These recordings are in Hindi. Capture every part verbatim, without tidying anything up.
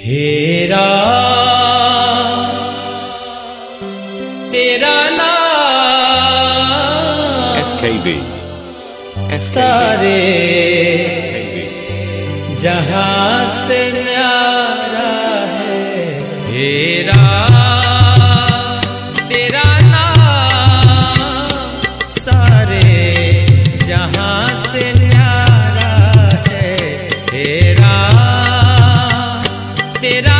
हेरा तेरा नाम S K B सारे जहां से न्यारा है। हेरा तेरा नाम सारे जहां से न्यारा है। हेरा तेरा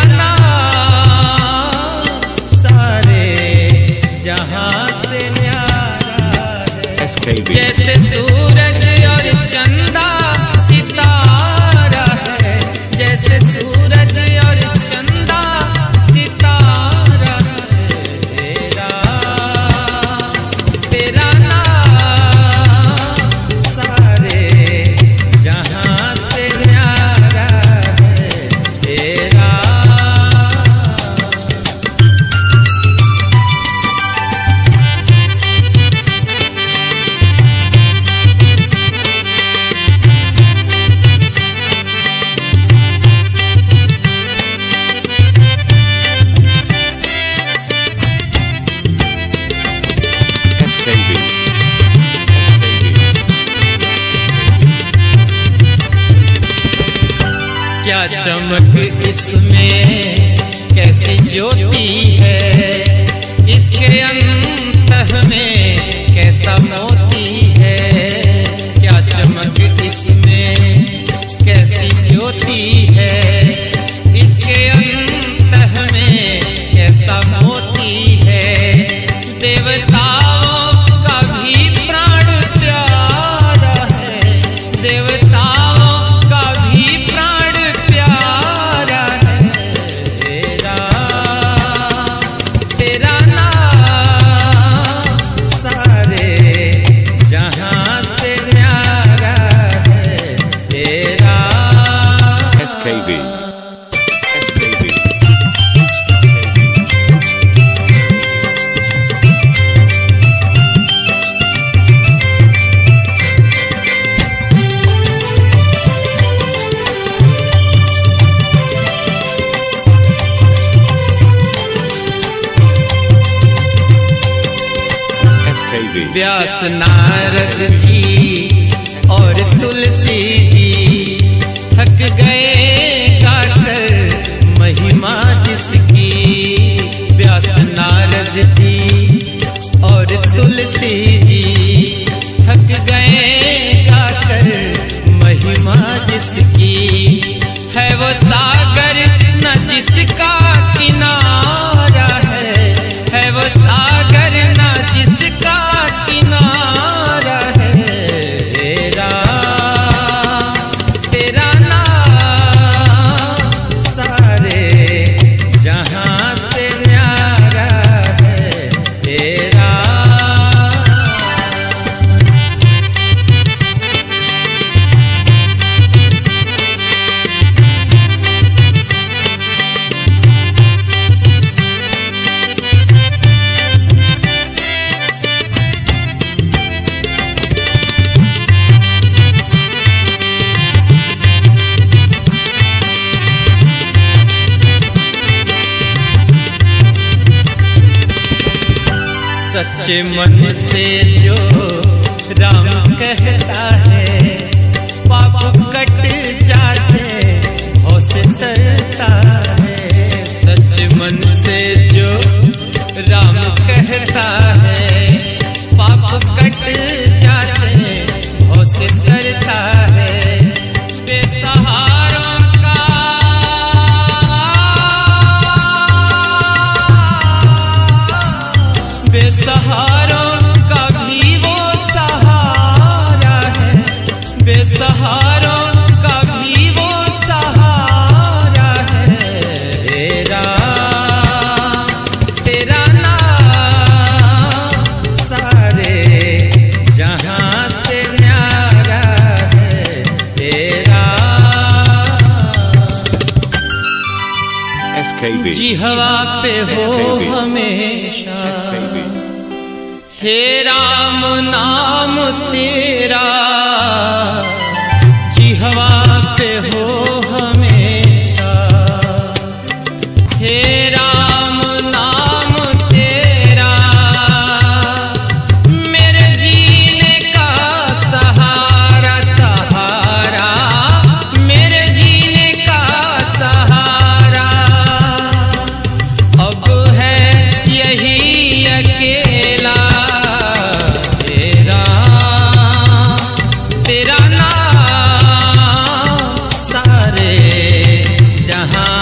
नाम सारे जहां से न्यारा है। S K B जैसे सूरज और चंदा सितारा है, जैसे सूरज और चंदा सितारा है। तेरा तेरा नाम सारे जहां से न्यारा है। तेरा क्या चमक इसमें कैसी ज्योति है, इसके अंतः में कैसा मोती है। क्या चमक इसमें कैसी ज्योति है, इसके अंतः में कैसा मोती है। देवताओं का भी प्राण प्यारा है, देवताओं का भी प्राण प्यारा है। तेरा तेरा नाम सारे जहां से न्यारा है। तेरा S K B S K B व्यास नारद जी और तुलसी जी थक गए गाकर महिमा जिसकी। व्यास नारद जी और तुलसी जी थक गए गाकर महिमा जिसकी। है वो सागर न जिसका किनारा है, है वो सागर न जिसका किनारा है। तेरा तेरा नाम सारे जहां से न्यारा है। तेरा सच्चे मन से जो राम कहता है, पाप कट जाते भव से तरता है। सच्चे मन से जो राम कहता है, पाप कट जाते भव से तरता है। बेसहारों का बेसहारों का भी वो सहारा है, बेसहारों का भी वो सहारा है। तेरा तेरा नाम सारे जहां से न्यारा है। तेरा S K B जी हवा पे हो हमेशा, हे राम नाम तेरा। जी हवा पे हो हमेशा, जहाँ